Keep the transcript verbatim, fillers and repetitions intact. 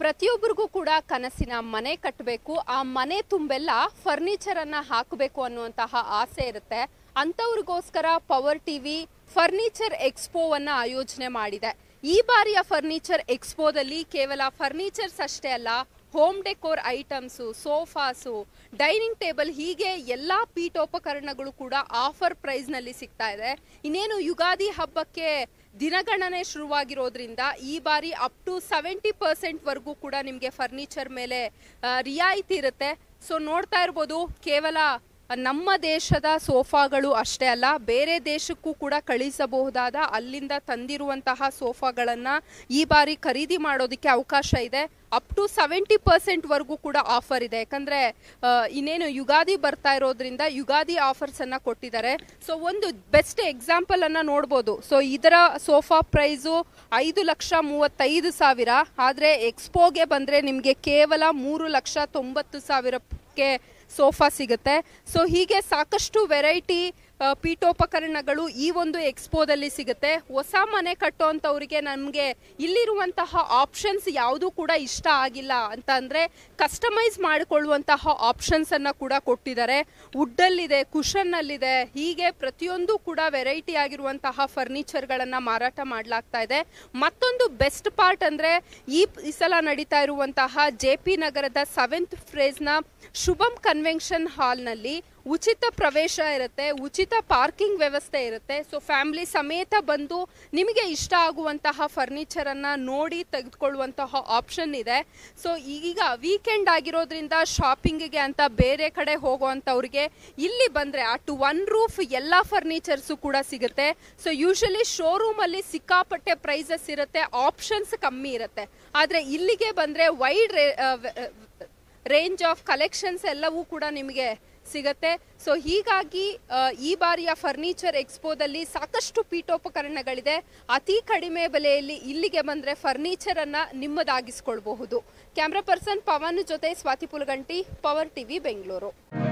ಪ್ರತಿಯೊಬ್ಬರಿಗೂ ಕೂಡ ಕನಸಿನ ಮನೆ ಕಟ್ಟಬೇಕು, ಆ ಮನೆ ತುಂಬೆಲ್ಲ ಫರ್ನಿಚರ್ ಅನ್ನ ಹಾಕಬೇಕು ಅನ್ನುವಂತಹ ಆಸೆ ಇರುತ್ತೆ. ಅಂತವರಿಗೋಸ್ಕರ ಪವರ್ ಟಿವಿ ಫರ್ನಿಚರ್ ಎಕ್ಸ್ಪೋವನ್ನ ಆಯೋಜನೆ ಮಾಡಿದೆ. ಈ ಬಾರಿಯ ಫರ್ನಿಚರ್ ಎಕ್ಸ್ಪೋದಲ್ಲಿ ಕೇವಲ ಫರ್ನಿಚರ್ಸ್ ಅಷ್ಟೇ ಅಲ್ಲ, home decor items, sofas, dining table ಹೀಗೆ ಎಲ್ಲ ಪೀಠೋಪಕರಣಗಳು ಕೂಡ ಆಫರ್ ಪ್ರೈಸ್ನಲ್ಲಿ ಸಿಗ್ತಾ ಇದೆ. ಇನ್ನೇನು ಯುಗಾದಿ ಹಬ್ಬಕ್ಕೆ ದಿನಗಣನೆ ಶುರುವಾಗಿರೋದ್ರಿಂದ ಈ ಬಾರಿ ಅಪ್ ಟು ಸೆವೆಂಟಿ ಪರ್ಸೆಂಟ್ ವರೆಗೂ ಕೂಡ ನಿಮಗೆ ಫರ್ನಿಚರ್ ಮೇಲೆ ರಿಯಾಯಿತಿ ಇರುತ್ತೆ. ಸೊ ನೋಡ್ತಾ ಇರ್ಬೋದು, ಕೇವಲ ನಮ್ಮ ದೇಶದ ಸೋಫಾಗಳು ಅಷ್ಟೇ ಅಲ್ಲ, ಬೇರೆ ದೇಶಕ್ಕೂ ಕೂಡ ಕಳಿಸಬಹುದಾದ ಅಲ್ಲಿಂದ ತಂದಿರುವಂತಹ ಸೋಫಾಗಳನ್ನು ಈ ಬಾರಿ ಖರೀದಿ ಮಾಡೋದಕ್ಕೆ ಅವಕಾಶ ಇದೆ. ಅಪ್ ಟು ಸೆವೆಂಟಿ ಪರ್ಸೆಂಟ್ ವರೆಗೂ ಕೂಡ ಆಫರ್ ಇದೆ. ಯಾಕಂದ್ರೆ ಇನ್ನೇನು ಯುಗಾದಿ ಬರ್ತಾ ಇರೋದ್ರಿಂದ ಯುಗಾದಿ ಆಫರ್ಸ್ ಅನ್ನ ಕೊಟ್ಟಿದ್ದಾರೆ. ಸೊ ಒಂದು ಬೆಸ್ಟ್ ಎಕ್ಸಾಂಪಲ್ ಅನ್ನ ನೋಡ್ಬೋದು. ಸೊ ಇದರ ಸೋಫಾ ಪ್ರೈಸು ಐದು ಲಕ್ಷ ಮೂವತ್ತೈದು ಸಾವಿರ, ಆದ್ರೆ ಎಕ್ಸ್ಪೋಗೆ ಬಂದ್ರೆ ನಿಮಗೆ ಕೇವಲ ಮೂರು ಲಕ್ಷ ತೊಂಬತ್ತು ಸಾವಿರಕ್ಕೆ ಸೋಫಾ ಸಿಗುತ್ತೆ. ಸೊ ಹೀಗೆ ಸಾಕಷ್ಟು ವೆರೈಟಿ ಪೀಠೋಪಕರಣಗಳು ಈ ಒಂದು ಎಕ್ಸ್ಪೋದಲ್ಲಿ ಸಿಗುತ್ತೆ. ಹೊಸ ಮನೆ ಕಟ್ಟೋಂಥವ್ರಿಗೆ ನಮಗೆ ಇಲ್ಲಿರುವಂತಹ ಆಪ್ಷನ್ಸ್ ಯಾವುದೂ ಕೂಡ ಇಷ್ಟ ಆಗಿಲ್ಲ ಅಂತ ಅಂದರೆ ಕಸ್ಟಮೈಸ್ ಮಾಡಿಕೊಳ್ಳುವಂತಹ ಆಪ್ಷನ್ಸ್ ಅನ್ನ ಕೂಡ ಕೊಟ್ಟಿದ್ದಾರೆ. ವುಡ್ಡಲ್ಲಿದೆ, ಕುಷನ್ನಲ್ಲಿದೆ, ಹೀಗೆ ಪ್ರತಿಯೊಂದು ಕೂಡ ವೆರೈಟಿ ಆಗಿರುವಂತಹ ಫರ್ನಿಚರ್ಗಳನ್ನು ಮಾರಾಟ ಮಾಡಲಾಗ್ತಾ ಇದೆ. ಮತ್ತೊಂದು ಬೆಸ್ಟ್ ಪಾರ್ಟ್ ಅಂದರೆ ಈ ಸಲ ನಡೀತಾ ಇರುವಂತಹ ಜೆ ಪಿ ನಗರದ ಸೆವೆಂತ್ ಫ್ರೇಜ್ನ ಶುಭಂ ಕನ್ವೆನ್ಷನ್ ಹಾಲ್ನಲ್ಲಿ ಉಚಿತ ಪ್ರವೇಶ ಇರುತ್ತೆ, ಉಚಿತ ಪಾರ್ಕಿಂಗ್ ವ್ಯವಸ್ಥೆ ಇರುತ್ತೆ. ಸೊ ಫ್ಯಾಮಿಲಿ ಸಮೇತ ಬಂದು ನಿಮಗೆ ಇಷ್ಟ ಆಗುವಂತಹ ಫರ್ನಿಚರ್ ಅನ್ನ ನೋಡಿ ತೆಗೆದುಕೊಳ್ಳುವಂತಹ ಆಪ್ಷನ್ ಇದೆ. ಸೊ ಈಗ ವೀಕೆಂಡ್ ಆಗಿರೋದ್ರಿಂದ ಶಾಪಿಂಗ್ಗೆ ಅಂತ ಬೇರೆ ಕಡೆ ಹೋಗುವಂಥವ್ರಿಗೆ ಇಲ್ಲಿ ಬಂದ್ರೆ ಅಟ್ ಒನ್ ರೂಫ್ ಎಲ್ಲ ಫರ್ನಿಚರ್ಸು ಕೂಡ ಸಿಗುತ್ತೆ. ಸೊ ಯೂಶಲಿ ಶೋರೂಮ್ ಅಲ್ಲಿ ಸಿಕ್ಕಾಪಟ್ಟೆ ಪ್ರೈಸಸ್ ಇರುತ್ತೆ, ಆಪ್ಷನ್ಸ್ ಕಮ್ಮಿ ಇರುತ್ತೆ. ಆದ್ರೆ ಇಲ್ಲಿಗೆ ಬಂದ್ರೆ ವೈಡ್ ರೇಂಜ್ ಆಫ್ ಕಲೆಕ್ಷನ್ಸ್ ಎಲ್ಲವೂ ಕೂಡ ನಿಮಗೆ ಸಿಗತ್ತೆ. ಸೊ ಹೀಗಾಗಿ ಈ ಬಾರಿಯ ಫರ್ನಿಚರ್ ಎಕ್ಸ್ಪೋದಲ್ಲಿ ಸಾಕಷ್ಟು ಪೀಠೋಪಕರಣಗಳಿದೆ. ಅತಿ ಕಡಿಮೆ ಬೆಲೆಯಲ್ಲಿ ಇಲ್ಲಿಗೆ ಬಂದ್ರೆ ಫರ್ನಿಚರ್ ಅನ್ನ ನಿಮ್ಮದಾಗಿಸ್ಕೊಳ್ಬಹುದು. ಕ್ಯಾಮ್ರಾ ಪರ್ಸನ್ ಪವನ್ ಜೊತೆ ಸ್ವಾತಿ ಪುಲಗಂಟಿ, ಪವರ್ ಟಿವಿ ಬೆಂಗಳೂರು.